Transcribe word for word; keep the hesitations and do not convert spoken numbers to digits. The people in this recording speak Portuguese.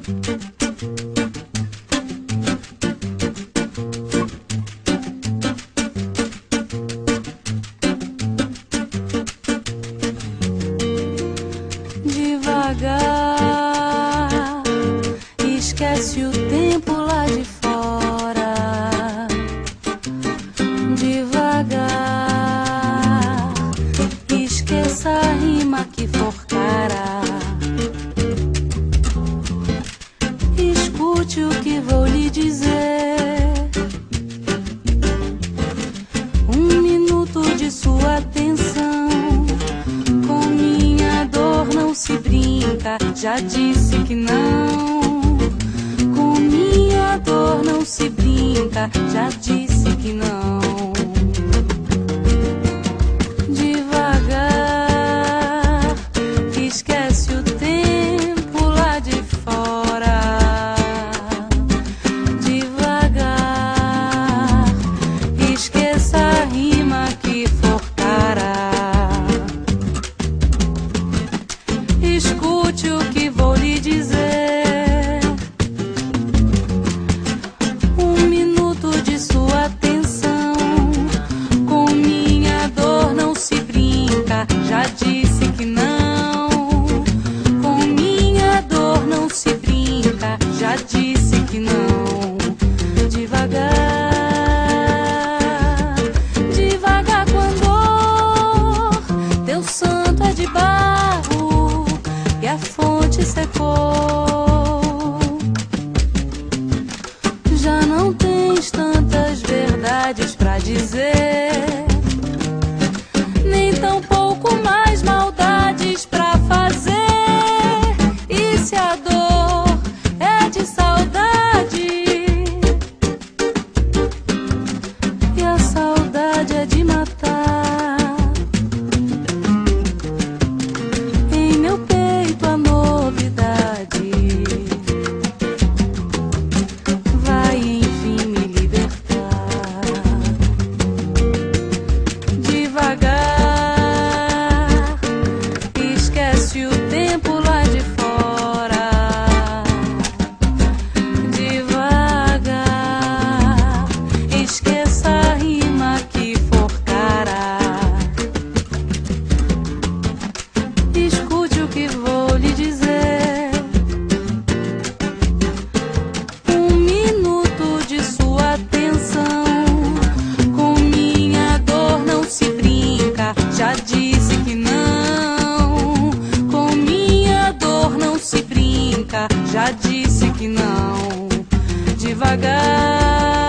Devagar, esquece o tempo lá de fora. Devagar, esqueça a rima que forcara. Escute o que vou lhe dizer. Um minuto de sua atenção. Com minha dor não se brinca, já disse que não. Com minha dor não se brinca, já disse que não. Devagar, esquece o tempo lá de fora. Devagar, esqueça a rima que forcara. Escute o que vou lhe dizer. Um minuto de sua atenção. Com minha dor não se brinca, já disse que não. Com minha dor não se brinca, já disse que não. Devagar, devagar com a dor. Teu santo é de barro e a fonte secou. Já não tens tantas verdades pra dizer, nem tão pouco mais maldades pra fazer. E se a dor é de saudade, e a saudade é de matar, em meu peito a novidade vai enfim me libertar. Devagar, esquece o tempo lá de fora. Devagar, esqueça a rima que forcara. Escute o que vou lhe dizer. Um minuto de sua atenção. Com minha dor não se brinca, já disse que não. Com minha dor não se brinca, já disse que não. Devagar,